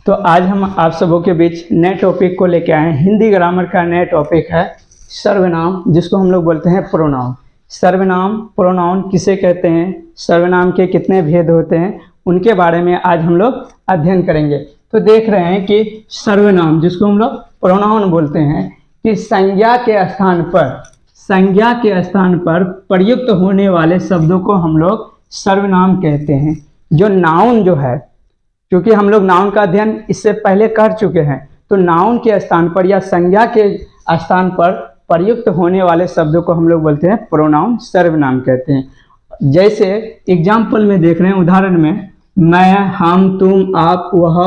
तो आज हम आप सबों के बीच नए टॉपिक को लेके आए हैं। हिंदी ग्रामर का नया टॉपिक है सर्वनाम, जिसको हम लोग बोलते हैं प्रोनाउन। सर्वनाम प्रोनाउन किसे कहते हैं, सर्वनाम के कितने भेद होते हैं, उनके बारे में आज हम लोग अध्ययन करेंगे। तो देख रहे हैं कि सर्वनाम, जिसको हम लोग प्रोनाउन बोलते हैं, कि संज्ञा के स्थान पर प्रयुक्त होने वाले शब्दों को हम लोग सर्वनाम कहते हैं। जो नाउन जो है, क्योंकि हम लोग नाउन का अध्ययन इससे पहले कर चुके हैं, तो नाउन के स्थान पर या संज्ञा के स्थान पर प्रयुक्त होने वाले शब्दों को हम लोग बोलते हैं प्रोनाउन, सर्वनाम कहते हैं। जैसे एग्जाम्पल में देख रहे हैं, उदाहरण में मैं, हम, तुम, आप, वह,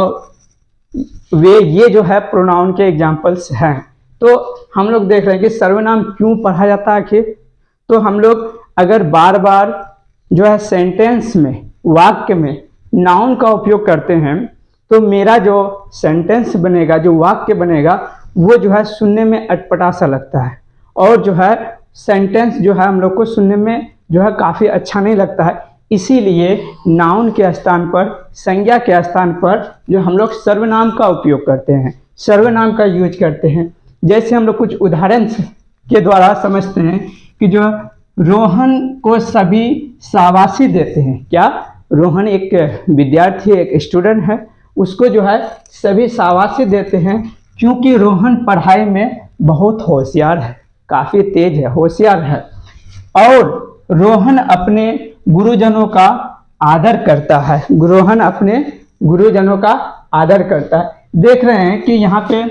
वे, ये जो है प्रोनाउन के एग्जाम्पल्स हैं। तो हम लोग देख रहे हैं कि सर्वनाम क्यों पढ़ा जाता है आखिर। तो हम लोग अगर बार बार जो है सेंटेंस में, वाक्य में नाउन का उपयोग करते हैं, तो मेरा जो सेंटेंस बनेगा, जो वाक्य बनेगा, वो जो है सुनने में अटपटा सा लगता है, और जो है सेंटेंस जो है हम लोग को सुनने में जो है काफ़ी अच्छा नहीं लगता है। इसीलिए नाउन के स्थान पर, संज्ञा के स्थान पर जो हम लोग सर्वनाम का उपयोग करते हैं, सर्वनाम का यूज करते हैं। जैसे हम लोग कुछ उदाहरण के द्वारा समझते हैं कि जो रोहन को सभी शाबाशी देते हैं। क्या? रोहन एक विद्यार्थी, एक स्टूडेंट है, उसको जो है सभी शाबाशी देते हैं क्योंकि रोहन पढ़ाई में बहुत होशियार है, काफ़ी तेज है, होशियार है। और रोहन अपने गुरुजनों का आदर करता है, रोहन अपने गुरुजनों का आदर करता है। देख रहे हैं कि यहाँ पे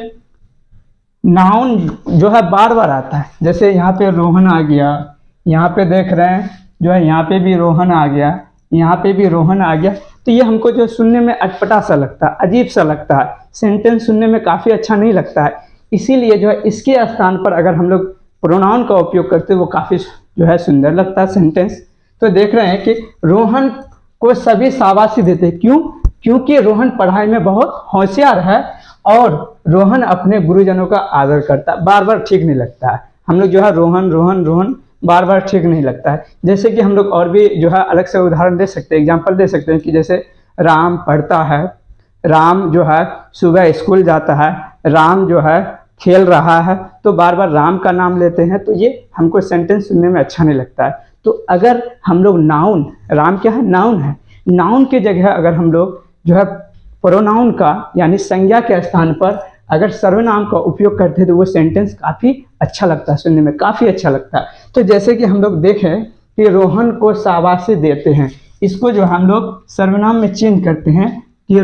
नाउन जो है बार बार आता है। जैसे यहाँ पे रोहन आ गया, यहाँ पे देख रहे हैं जो है यहाँ पे भी रोहन आ गया, यहाँ पे भी रोहन आ गया। तो ये हमको जो सुनने में अटपटा सा लगता है, अजीब सा लगता है, सेंटेंस सुनने में काफ़ी अच्छा नहीं लगता है। इसीलिए जो है इसके स्थान पर अगर हम लोग प्रोनाउन का उपयोग करते हैं, वो काफ़ी जो है सुंदर लगता है सेंटेंस। तो देख रहे हैं कि रोहन को सभी शाबाशी देते हैं। क्यों? क्योंकि रोहन पढ़ाई में बहुत होशियार है और रोहन अपने गुरुजनों का आदर करता है। बार बार ठीक नहीं लगता है, हम लोग जो है रोहन रोहन रोहन बार बार ठीक नहीं लगता है। जैसे कि हम लोग और भी जो है अलग से उदाहरण दे सकते हैं, एग्जाम्पल दे सकते हैं कि जैसे राम पढ़ता है, राम जो है सुबह स्कूल जाता है, राम जो है खेल रहा है, तो बार बार राम का नाम लेते हैं, तो ये हमको सेंटेंस सुनने में अच्छा नहीं लगता है। तो अगर हम लोग नाउन, राम क्या है? नाउन है, नाउन के जगह अगर हम लोग जो है प्रोनाउन का यानी संज्ञा के स्थान पर अगर सर्वनाम का उपयोग करते हैं, तो वो सेंटेंस काफ़ी अच्छा लगता है, सुनने में काफ़ी अच्छा लगता है। तो जैसे कि हम लोग देखें कि रोहन को शाबाशी देते हैं, इसको जो हम लोग सर्वनाम में चेंज करते हैं कि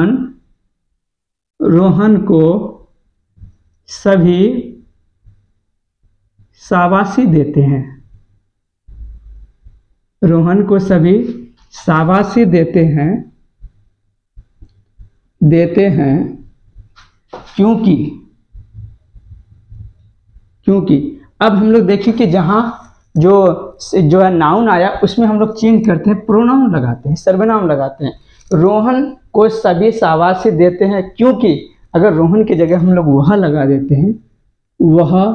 रोहन को सभी शाबाशी देते हैं, रोहन को सभी शाबाशी देते हैं क्योंकि अब हम लोग देखें कि जहाँ जो है नाउन आया, उसमें हम लोग चेंज करते हैं, प्रोनाउन लगाते हैं, सर्वनाम लगाते हैं। रोहन को सभी शाबाशी देते हैं क्योंकि अगर रोहन की जगह हम लोग वह लगा देते हैं, वह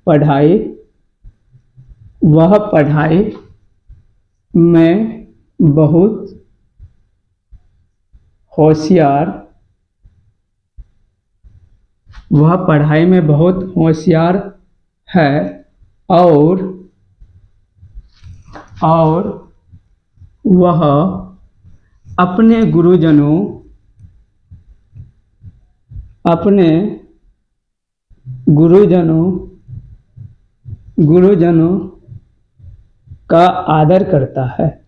पढ़ाई में बहुत होशियार, वह पढ़ाई में बहुत होशियार है और वह अपने गुरुजनों का आदर करता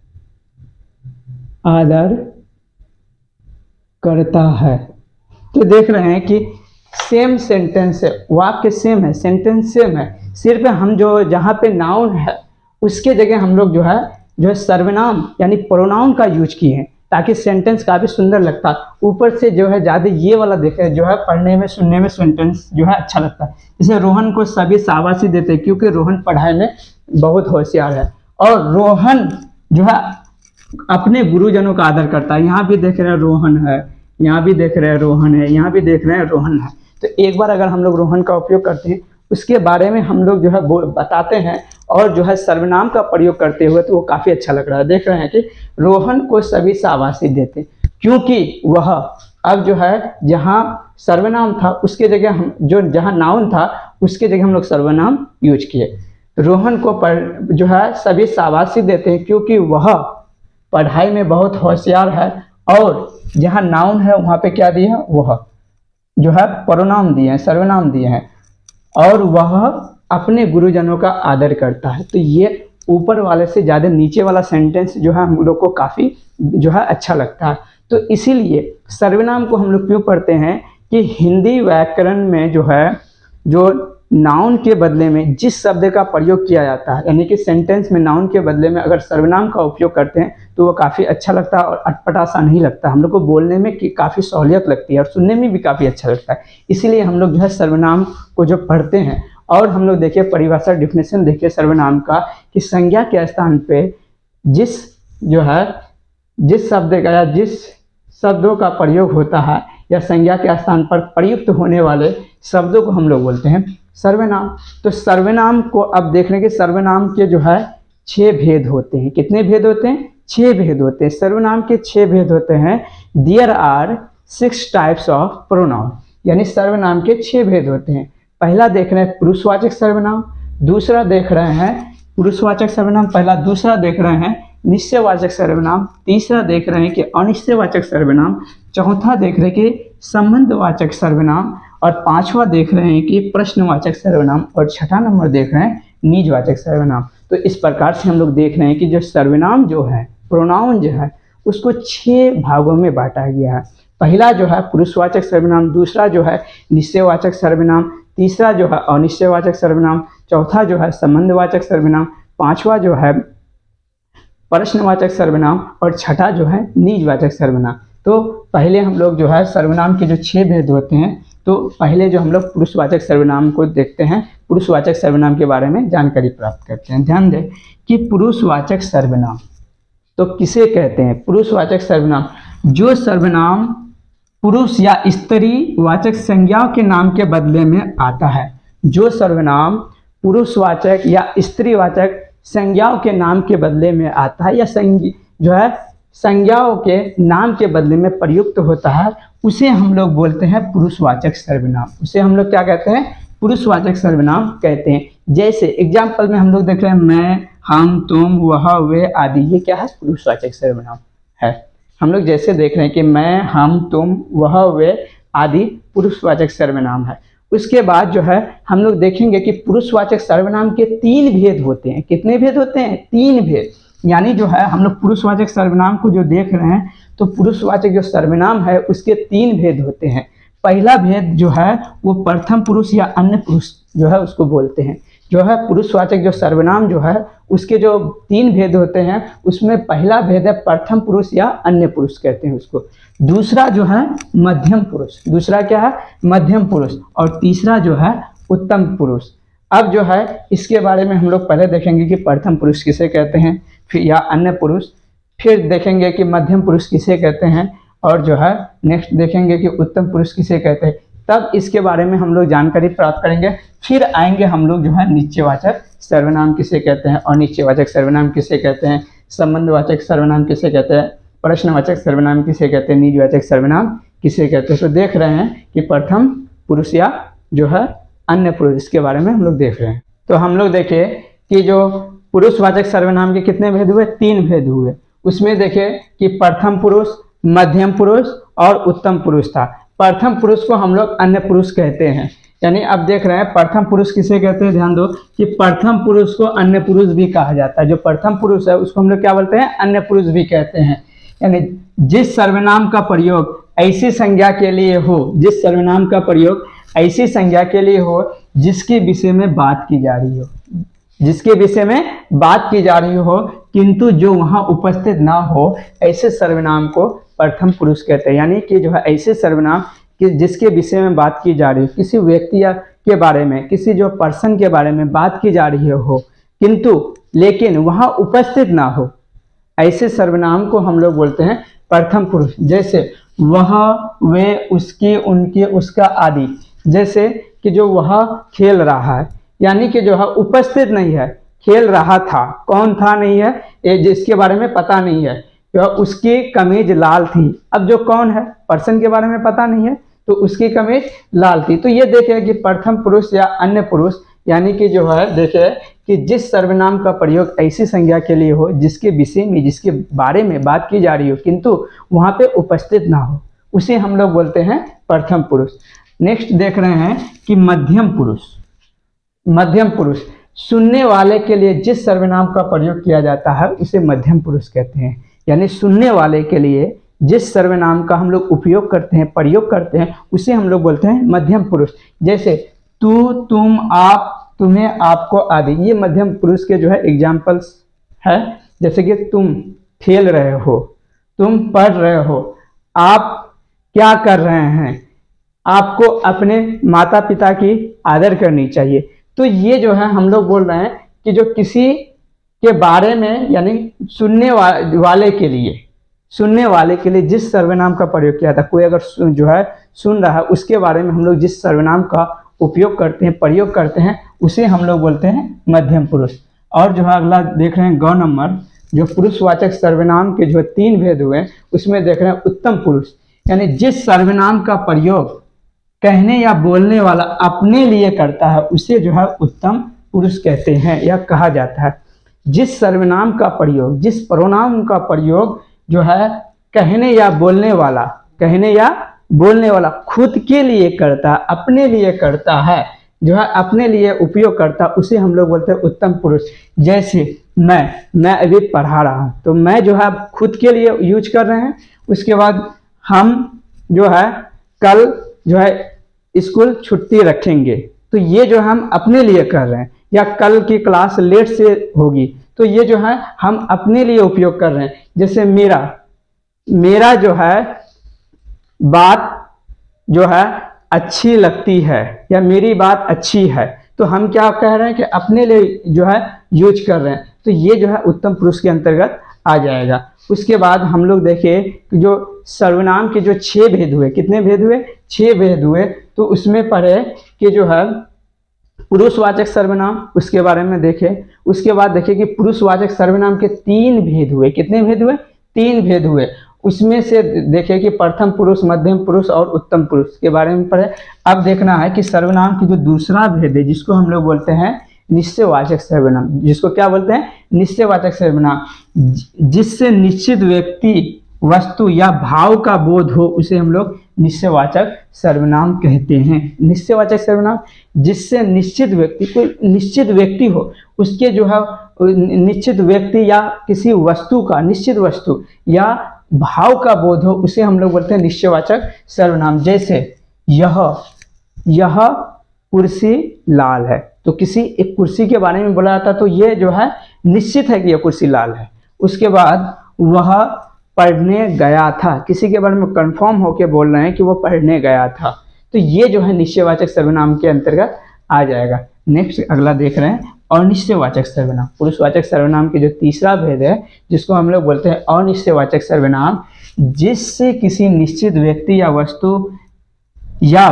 है। तो देख रहे हैं कि सेम सेंटेंस है, वाक्य सेम है, सेंटेंस सेम है, सिर्फ हम जो जहाँ पे नाउन है उसके जगह हम लोग जो है सर्वनाम यानी प्रोनाउन का यूज किए हैं, ताकि सेंटेंस काफ़ी सुंदर लगता है। ऊपर से जो है ज़्यादा ये वाला देखे जो है पढ़ने में, सुनने में सेंटेंस जो है अच्छा लगता है। जैसे रोहन को सभी शाबाशी देते हैं क्योंकि रोहन पढ़ाई में बहुत होशियार है, और रोहन जो है अपने गुरुजनों का आदर करता है। यहाँ भी देख रहे हैं रोहन है, यहाँ भी देख रहे हैं रोहन है, यहाँ भी देख रहे हैं रोहन है। तो एक बार अगर हम लोग रोहन का उपयोग करते हैं, उसके बारे में हम लोग जो है बताते हैं और जो है सर्वनाम का प्रयोग करते हुए, तो वो काफ़ी अच्छा लग रहा है। देख रहे हैं कि रोहन को सभी शाबाशी देते क्योंकि वह अब जो है जहाँ सर्वनाम था उसके जगह हम जो जहाँ नाउन था उसके जगह हम लोग सर्वनाम यूज किए। रोहन को जो है सभी शाबाशी देते हैं क्योंकि वह पढ़ाई में बहुत होशियार है, और जहाँ नाउन है वहाँ पे क्या दिया, वह जो है प्रोनाउन दिए हैं, सर्वनाम दिए हैं, और वह अपने गुरुजनों का आदर करता है। तो ये ऊपर वाले से ज़्यादा नीचे वाला सेंटेंस जो है हम लोग को काफ़ी जो है अच्छा लगता है। तो इसीलिए सर्वनाम को हम लोग क्यों पढ़ते हैं कि हिंदी व्याकरण में जो है जो नाउन के बदले में जिस शब्द का प्रयोग किया जाता है, यानी कि सेंटेंस में नाउन के बदले में अगर सर्वनाम का उपयोग करते हैं तो वो काफ़ी अच्छा लगता है और अटपटा सा नहीं लगता, हम लोग को बोलने में काफ़ी सहूलियत लगती है और सुनने में भी काफ़ी अच्छा लगता है। इसीलिए हम लोग जो है सर्वनाम को जो पढ़ते हैं, और हम लोग देखिए परिभाषा डिफिनेशन देखिए सर्वनाम का कि संज्ञा के स्थान पे जिस जो है जिस शब्द का या जिस शब्दों का प्रयोग होता है या संज्ञा के स्थान पर प्रयुक्त होने वाले शब्दों को हम लोग बोलते हैं सर्वनाम। तो सर्वनाम को अब देख रहे हैं कि सर्वनाम के जो है 6 भेद होते हैं। कितने भेद होते हैं? 6 भेद होते हैं। सर्वनाम के 6 भेद होते हैं। There are 6 types of pronoun, यानी सर्वनाम के 6 भेद होते हैं। पहला देख रहे हैं पुरुषवाचक सर्वनाम, दूसरा देख रहे हैं पुरुषवाचक सर्वनाम पहला, दूसरा देख रहे हैं निश्चयवाचक सर्वनाम, तीसरा देख रहे हैं कि अनिश्चयवाचक सर्वनाम, चौथा देख रहे हैं कि संबंधवाचक सर्वनाम, और पांचवा देख रहे हैं कि प्रश्नवाचक सर्वनाम, और छठा नंबर देख रहे हैं निजवाचक सर्वनाम। तो इस प्रकार से हम लोग देख रहे हैं कि जो सर्वनाम जो है, प्रोनाउन जो है, उसको 6 भागों में बांटा गया है। पहला जो है पुरुषवाचक सर्वनाम, दूसरा जो है निश्चयवाचक सर्वनाम, तीसरा जो है अनिश्चयवाचक सर्वनाम, चौथा जो है संबंधवाचक सर्वनाम, पांचवा जो है प्रश्नवाचक सर्वनाम, और छठा जो है निजवाचक सर्वनाम। तो पहले हम लोग जो है सर्वनाम के जो 6 भेद होते हैं, तो पहले जो हम लोग पुरुषवाचक सर्वनाम को देखते हैं, पुरुषवाचक सर्वनाम के बारे में जानकारी प्राप्त करते हैं। ध्यान दें कि पुरुषवाचक सर्वनाम तो किसे कहते हैं? पुरुषवाचक सर्वनाम जो सर्वनाम पुरुष या स्त्री वाचक संज्ञाओं के नाम के बदले में आता है। जो सर्वनाम पुरुषवाचक या स्त्रीवाचक संज्ञाओं के नाम के बदले में आता है, या जो है संज्ञाओं के नाम के बदले में प्रयुक्त होता है, उसे हम लोग बोलते हैं पुरुषवाचक सर्वनाम। उसे हम लोग क्या कहते हैं? पुरुषवाचक सर्वनाम कहते हैं। जैसे एग्जाम्पल में हम लोग देख रहे हैं मैं, हम, तुम, वह, वे आदि, ये क्या है? पुरुषवाचक सर्वनाम है। हम लोग जैसे देख रहे हैं कि मैं, हम, तुम, वह, वे आदि पुरुषवाचक सर्वनाम है। उसके बाद जो है हम लोग देखेंगे कि पुरुषवाचक सर्वनाम के 3 भेद होते हैं। कितने भेद होते हैं? 3 भेद। यानी जो है हम लोग पुरुषवाचक सर्वनाम को जो देख रहे हैं, तो पुरुषवाचक जो सर्वनाम है उसके 3 भेद होते हैं। पहला भेद जो है वो प्रथम पुरुष या अन्य पुरुष जो है उसको बोलते हैं। जो है पुरुषवाचक जो सर्वनाम जो है उसके जो 3 भेद होते हैं, उसमें पहला भेद है प्रथम पुरुष या अन्य पुरुष कहते हैं उसको। दूसरा जो है मध्यम पुरुष, दूसरा क्या है? मध्यम पुरुष, और तीसरा जो है उत्तम पुरुष। अब जो है इसके बारे में हम लोग पहले देखेंगे कि प्रथम पुरुष किसे कहते हैं, फिर या अन्य पुरुष, फिर देखेंगे कि मध्यम पुरुष किसे कहते हैं, और जो है नेक्स्ट देखेंगे कि उत्तम पुरुष किसे कहते हैं। तब इसके बारे में हम लोग जानकारी प्राप्त करेंगे। फिर आएंगे हम लोग जो है निश्चयवाचक सर्वनाम किसे कहते हैं, अनिश्चयवाचक सर्वनाम किसे कहते हैं, संबंधवाचक सर्वनाम किसे कहते हैं, प्रश्नवाचक सर्वनाम किसे कहते हैं, निजवाचक सर्वनाम किसे कहते हैं। तो देख रहे हैं कि प्रथम पुरुष या जो है अन्य पुरुष के बारे में हम लोग देख रहे हैं। तो हम लोग देखे कि जो पुरुषवाचक सर्वनाम के कितने भेद हुए? 3 भेद हुए। उसमें देखे कि प्रथम पुरुष, मध्यम पुरुष और उत्तम पुरुष था। प्रथम पुरुष को हम लोग अन्य पुरुष कहते हैं। यानी अब देख रहे हैं प्रथम पुरुष किसे कहते हैं? ध्यान दो कि प्रथम पुरुष को अन्य पुरुष भी कहा जाता है। जो प्रथम पुरुष है उसको हम लोग क्या बोलते हैं? अन्य पुरुष भी कहते हैं। यानी जिस सर्वनाम का प्रयोग ऐसी संज्ञा के लिए हो, जिस सर्वनाम का प्रयोग ऐसी संज्ञा के लिए हो जिसके विषय में बात की जा रही हो, जिसके विषय में बात की जा रही हो किंतु जो वहां उपस्थित ना हो, ऐसे सर्वनाम को प्रथम पुरुष कहते हैं। यानी कि जो है ऐसे सर्वनाम कि जिसके विषय में बात की जा रही है, किसी व्यक्ति या के बारे में, किसी जो पर्सन के बारे में बात की जा रही हो किंतु लेकिन वहां उपस्थित ना हो, ऐसे सर्वनाम को हम लोग बोलते हैं प्रथम पुरुष। जैसे वह, वे, उसकी, उनकी, उसका आदि। जैसे कि जो वह खेल रहा है, यानी कि जो है उपस्थित नहीं है, खेल रहा था, कौन था नहीं है ये जिसके बारे में पता नहीं है, तो उसकी कमीज लाल थी। अब जो कौन है, पर्सन के बारे में पता नहीं है, तो उसकी कमीज लाल थी। तो ये देखे कि प्रथम पुरुष या अन्य पुरुष, यानी कि जो है देखे कि जिस सर्वनाम का प्रयोग ऐसी संज्ञा के लिए हो जिसके विषय में, जिसके बारे में बात की जा रही हो किंतु वहाँ पे उपस्थित ना हो, उसे हम लोग बोलते हैं प्रथम पुरुष। नेक्स्ट देख रहे हैं कि मध्यम पुरुष। मध्यम पुरुष सुनने वाले के लिए जिस सर्वनाम का प्रयोग किया जाता है उसे मध्यम पुरुष कहते हैं। यानी सुनने वाले के लिए जिस सर्वनाम का हम लोग उपयोग करते हैं, प्रयोग करते हैं, उसे हम लोग बोलते हैं मध्यम पुरुष। जैसे तू, तुम, आप, तुम्हें, आपको आदि, ये मध्यम पुरुष के जो है एग्जाम्पल्स है। जैसे कि तुम खेल रहे हो, तुम पढ़ रहे हो, आप क्या कर रहे हैं, आपको अपने माता पिता की आदर करनी चाहिए। तो ये जो है हम लोग बोल रहे हैं कि जो किसी के बारे में, यानी सुनने वाले के लिए, सुनने वाले के लिए जिस सर्वनाम का प्रयोग किया था, कोई अगर जो है सुन रहा है, उसके बारे में हम लोग जिस सर्वनाम का उपयोग करते हैं, प्रयोग करते हैं, उसे हम लोग बोलते हैं मध्यम पुरुष। और जो है अगला देख रहे हैं गौ नंबर, जो पुरुषवाचक सर्वनाम के जो 3 भेद हुए, उसमें देख रहे हैं उत्तम पुरुष, यानी जिस सर्वनाम का प्रयोग कहने या बोलने वाला अपने लिए करता है उसे जो है उत्तम पुरुष कहते हैं या कहा जाता है। जिस सर्वनाम का प्रयोग, जिस प्रोनाउन का प्रयोग जो है कहने या बोलने वाला, कहने या बोलने वाला खुद के लिए करता, अपने लिए करता है, जो है अपने लिए उपयोग करता, उसे हम लोग बोलते हैं उत्तम पुरुष। जैसे मैं अभी पढ़ा रहा हूँ, तो मैं जो है खुद के लिए यूज कर रहे हैं। उसके बाद हम जो है कल जो है स्कूल छुट्टी रखेंगे, तो ये जो हम अपने लिए कर रहे हैं। या कल की क्लास लेट से होगी, तो ये जो है हम अपने लिए उपयोग कर रहे हैं। जैसे मेरा जो है बात जो है अच्छी लगती है, या मेरी बात अच्छी है, तो हम क्या कह रहे हैं कि अपने लिए जो है यूज कर रहे हैं। तो ये जो है उत्तम पुरुष के अंतर्गत आ जाएगा। उसके बाद हम लोग देखें कि जो सर्वनाम के जो 6 भेद हुए, कितने भेद हुए, 6 भेद हुए, तो उसमें पढ़े कि जो है पुरुषवाचक सर्वनाम, उसके बारे में देखें। उसके बाद देखें कि पुरुषवाचक सर्वनाम के 3 भेद हुए, कितने भेद हुए, 3 भेद हुए। उसमें से देखें कि प्रथम पुरुष, मध्यम पुरुष और उत्तम पुरुष के बारे में पढ़े। अब देखना है कि सर्वनाम की जो दूसरा भेद है, जिसको हम लोग बोलते हैं निश्चयवाचक सर्वनाम, जिसको क्या बोलते हैं, निश्चयवाचक सर्वनाम, जिससे निश्चित व्यक्ति, वस्तु या भाव का बोध हो, उसे हम लोग निश्चयवाचक सर्वनाम कहते हैं। निश्चयवाचक सर्वनाम जिससे निश्चित व्यक्ति, कोई निश्चित व्यक्ति हो, उसके जो है निश्चित व्यक्ति या किसी वस्तु का, निश्चित वस्तु या भाव का बोध हो, उसे हम लोग बोलते हैं निश्चयवाचक सर्वनाम। जैसे यह कुर्सी लाल है, तो किसी एक कुर्सी के बारे में बोला जाता, तो ये जो है निश्चित है कि यह कुर्सी लाल है। उसके बाद वह पढ़ने गया था, किसी के बारे में कंफर्म होके बोल रहे हैं कि वो पढ़ने गया था, तो ये जो है निश्चयवाचक सर्वनाम के अंतर्गत आ जाएगा। नेक्स्ट अगला देख रहे हैं अनिश्चयवाचक सर्वनाम। पुरुषवाचक सर्वनाम के जो तीसरा भेद है, जिसको हम लोग बोलते हैं अनिश्चयवाचक सर्वनाम, जिससे किसी निश्चित व्यक्ति या वस्तु या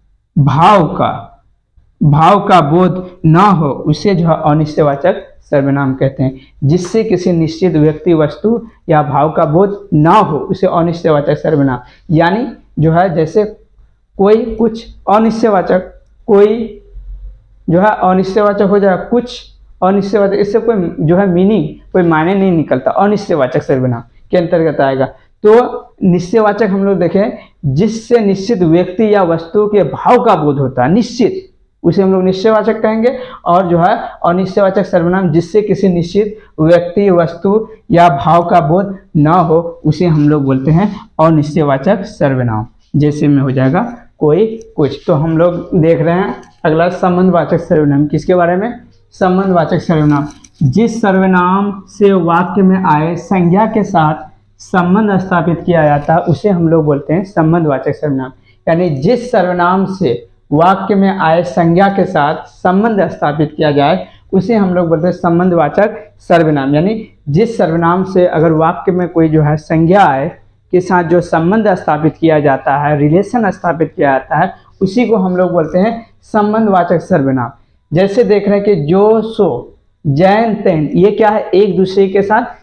भाव का बोध ना हो, उसे जो है अनिश्चयवाचक सर्वनाम कहते हैं। जिससे किसी निश्चित व्यक्ति, वस्तु या भाव का बोध ना हो, उसे अनिश्चयवाचक सर्वनाम। यानी जो है जैसे कोई कुछ अनिश्चयवाचक, कोई जो है अनिश्चयवाचक हो जाए, कुछ अनिश्चयवाचक, इससे कोई जो है मीनिंग, कोई मायने नहीं निकलता, अनिश्चयवाचक सर्वनाम के अंतर्गत आएगा। तो निश्चयवाचक हम लोग देखें, जिससे निश्चित व्यक्ति या वस्तु के भाव का बोध होता है, निश्चित, उसे हम लोग निश्चयवाचक कहेंगे। और जो है अनिश्चयवाचक सर्वनाम, जिससे किसी निश्चित व्यक्ति, वस्तु या भाव का बोध ना हो, उसे हम लोग बोलते हैं अनिश्चयवाचक सर्वनाम। जैसे में हो जाएगा कोई, कुछ। तो हम लोग देख रहे हैं अगला संबंधवाचक सर्वनाम, किसके बारे में, संबंधवाचक सर्वनाम, जिस सर्वनाम से वाक्य में आए संज्ञा के साथ संबंध स्थापित किया जाता है, उसे हम लोग बोलते हैं संबंधवाचक सर्वनाम। यानी जिस सर्वनाम से वाक्य में आए संज्ञा के साथ संबंध स्थापित किया जाए, उसे हम लोग बोलते हैं संबंधवाचक सर्वनाम। यानी जिस सर्वनाम से अगर वाक्य में कोई जो है संज्ञा आए के साथ जो संबंध स्थापित किया जाता है, रिलेशन स्थापित किया जाता है, उसी को हम लोग बोलते हैं संबंधवाचक सर्वनाम। जैसे देख रहे हैं कि जो, सो, जैन, तैन, ये क्या है, एक दूसरे के साथ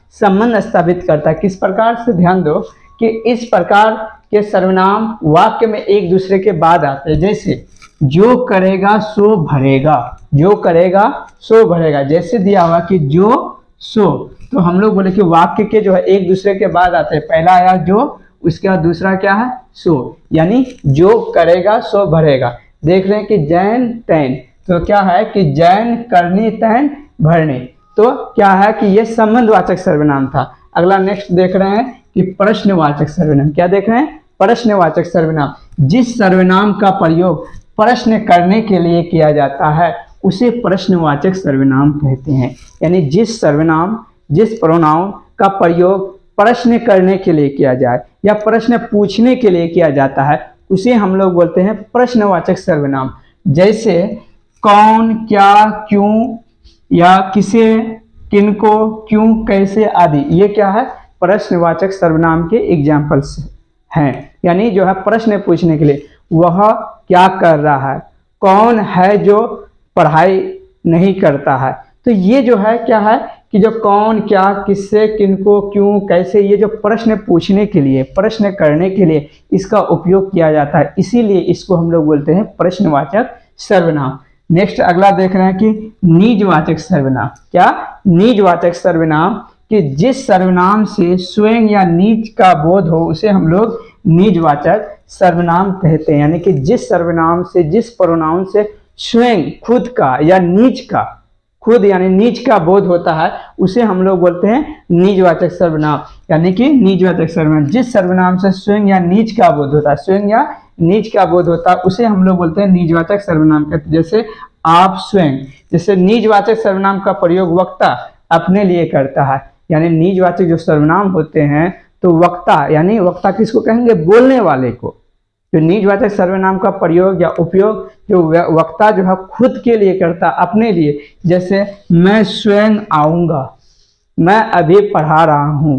संबंध स्थापित करता है। किस प्रकार से, ध्यान दो कि इस प्रकार के सर्वनाम वाक्य में एक दूसरे के बाद आते हैं। जैसे जो करेगा सो भरेगा, जो करेगा सो भरेगा, जैसे दिया हुआ कि जो सो, तो हम लोग बोले कि वाक्य के जो है एक दूसरे के बाद आते हैं। पहला आया जो, उसके बाद दूसरा क्या है, सो, यानी जो करेगा सो भरेगा। देख रहे हैं कि जैन तैन, तो क्या है कि जैन करनी तैन भरने, तो क्या है कि ये संबंधवाचक सर्वनाम था। अगला नेक्स्ट देख रहे हैं कि प्रश्नवाचक सर्वनाम। क्या देख रहे हैं, प्रश्नवाचक सर्वनाम। जिस सर्वनाम का प्रयोग प्रश्न करने के लिए किया जाता है उसे प्रश्नवाचक सर्वनाम कहते हैं। यानी जिस सर्वनाम, जिस प्रोनाउन का प्रयोग प्रश्न करने के लिए किया जाए या प्रश्न पूछने के लिए किया जाता है उसे हम लोग बोलते हैं प्रश्नवाचक सर्वनाम। जैसे कौन, क्या, क्यों या किसे, किनको, क्यों, कैसे आदि, ये क्या है, प्रश्नवाचक सर्वनाम के एग्जाम्पल्स हैं। यानी जो है प्रश्न पूछने के लिए, वह क्या कर रहा है, कौन है जो पढ़ाई नहीं करता है, तो ये जो है क्या है कि जो कौन, क्या, किससे, किनको, क्यों, कैसे, ये जो प्रश्न पूछने के लिए, प्रश्न करने के लिए इसका उपयोग किया जाता है, इसीलिए इसको हम लोग बोलते हैं प्रश्नवाचक सर्वनाम। नेक्स्ट अगला देख रहे हैं कि निजवाचक सर्वनाम। क्या, निजवाचक सर्वनाम, कि जिस सर्वनाम से स्वयं या निज का बोध हो उसे हम लोग निजवाचक सर्वनाम कहते हैं। यानी कि जिस सर्वनाम से, जिस प्रोनाउन से स्वयं, खुद का या निज का, खुद यानी निज का बोध होता है उसे हम लोग बोलते हैं निजवाचक सर्वनाम। यानी कि निजवाचक सर्वनाम, जिस सर्वनाम से स्वयं या निज का बोध होता है, स्वयं या निज का बोध होता है उसे हम लोग बोलते हैं निजवाचक सर्वनाम कहते हैं। जैसे आप स्वयं, जैसे निजवाचक सर्वनाम का प्रयोग वक्ता अपने लिए करता है। यानी निजवाचक जो सर्वनाम होते हैं तो वक्ता, यानी वक्ता किसको कहेंगे, बोलने वाले को। जो निजवाचक सर्वनाम का प्रयोग या उपयोग जो वक्ता जो है खुद के लिए करता, अपने लिए, जैसे मैं स्वयं आऊँगा, मैं अभी पढ़ा रहा हूँ।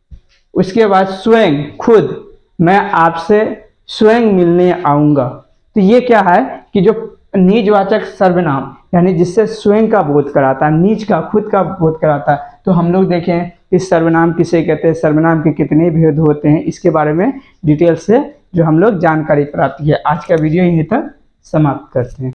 उसके बाद स्वयं, खुद, मैं आपसे स्वयं मिलने आऊँगा। तो ये क्या है कि जो निजवाचक सर्वनाम, यानी जिससे स्वयं का बोध कराता है, निज का, खुद का बोध कराता है। तो हम लोग देखें कि सर्वनाम किसे कहते हैं, सर्वनाम के कितने भेद होते हैं, इसके बारे में डिटेल से जो हम लोग जानकारी प्राप्त किया। आज का वीडियो यहीं तक समाप्त करते हैं।